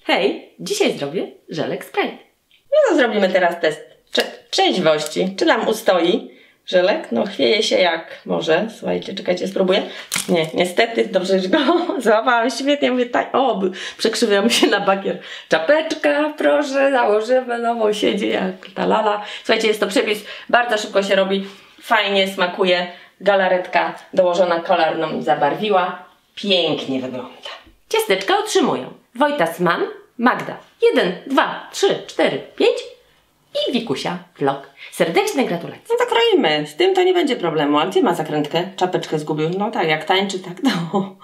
Hej, dzisiaj zrobię żelek Sprite. No to zrobimy teraz test trzeźwości. Czy nam ustoi żelek? No chwieje się jak może. Słuchajcie, czekajcie, spróbuję. Nie, niestety, dobrze, że go złapałam świetnie. Mówię, przekrzywiła mu się na bakier. Czapeczka, proszę, założymy nową, siedzi jak ta lala. Słuchajcie, jest to przepis, bardzo szybko się robi, fajnie smakuje. Galaretka dołożona kolarną i zabarwiła. Pięknie wygląda. Ciasteczka otrzymują Wojtas Mann, Magda 1, 2, 3, 4, 5 i Wikusia Vlog. Serdeczne gratulacje. No to kroimy. Z tym to nie będzie problemu. A gdzie ma zakrętkę? Czapeczkę zgubił. No tak, jak tańczy, tak no.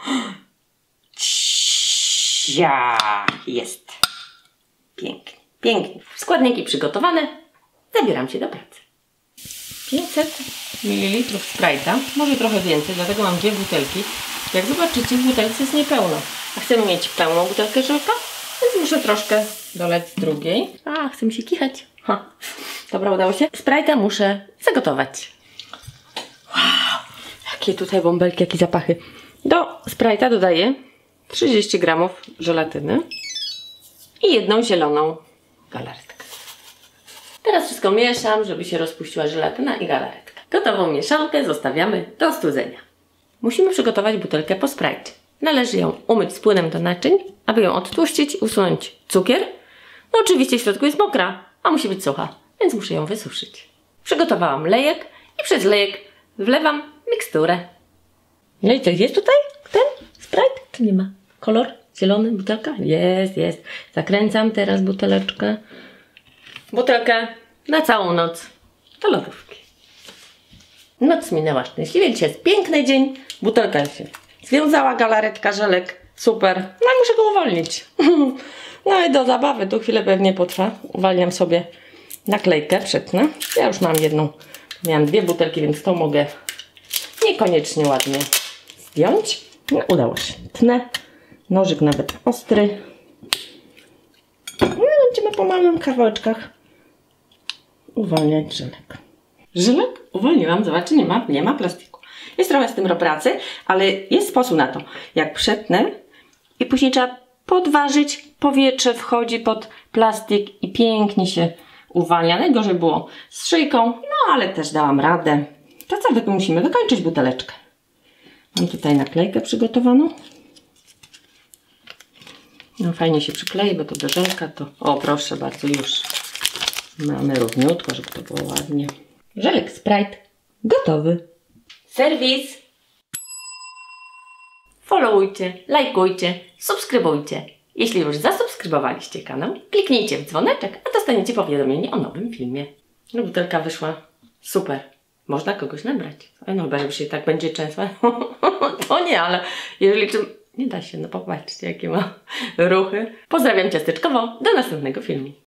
Cia, jest. Pięknie, pięknie. Składniki przygotowane. Zabieram się do pracy. 500 ml Sprite'a. Może trochę więcej, dlatego mam 2 butelki. Jak zobaczycie, w butelce jest niepełno. A chcemy mieć pełną butelkę żelka, więc muszę troszkę dolać z drugiej. A, chce mi się kichać. Ha. Dobra, udało się. Sprite'a muszę zagotować. Wow, jakie tutaj bąbelki, jakie zapachy. Do Sprite'a dodaję 30 g żelatyny i 1 zieloną galaretkę. Teraz wszystko mieszam, żeby się rozpuściła żelatyna i galaretka. Gotową mieszankę zostawiamy do ostudzenia. Musimy przygotować butelkę po Sprite. Należy ją umyć z płynem do naczyń, aby ją odtłuścić i usunąć cukier. No oczywiście w środku jest mokra, a musi być sucha, więc muszę ją wysuszyć. Przygotowałam lejek i przez lejek wlewam miksturę. No i co, jest tutaj ten Sprite? Czy nie ma? Kolor zielony, butelka? Jest, jest. Zakręcam teraz buteleczkę. Butelkę na całą noc do lodówki. Noc minęła szczęśliwie, dzisiaj jest piękny dzień. Butelka się związała, galaretka, żelek, super. No i muszę go uwolnić. No i do zabawy, tu chwilę pewnie potrwa. Uwalniam sobie naklejkę, przetnę. Ja już mam jedną, miałam 2 butelki, więc to mogę niekoniecznie ładnie zdjąć. No, udało się. Tnę, nożyk nawet ostry. No i będziemy po małych kawałeczkach uwalniać żelek. Żelek uwolniłam, zobaczcie, nie ma plastiku. Jest trochę z tym do pracy, ale jest sposób na to. Jak przetnę i później trzeba podważyć, powietrze wchodzi pod plastik i pięknie się uwalnia. Najgorzej było z szyjką, no ale też dałam radę. To co, musimy wykończyć buteleczkę. Mam tutaj naklejkę przygotowaną. No fajnie się przyklei, bo to do żelka to... O, proszę bardzo, już mamy równiutko, żeby to było ładnie. Żelek Sprite gotowy. Serwis. Followujcie, lajkujcie, subskrybujcie. Jeśli już zasubskrybowaliście kanał, kliknijcie w dzwoneczek, a dostaniecie powiadomienie o nowym filmie. No, butelka wyszła super. Można kogoś nabrać. No chyba, że się tak będzie często. To nie, ale jeżeli nie da się, no popatrzcie jakie ma ruchy. Pozdrawiam ciasteczkowo. Do następnego filmu.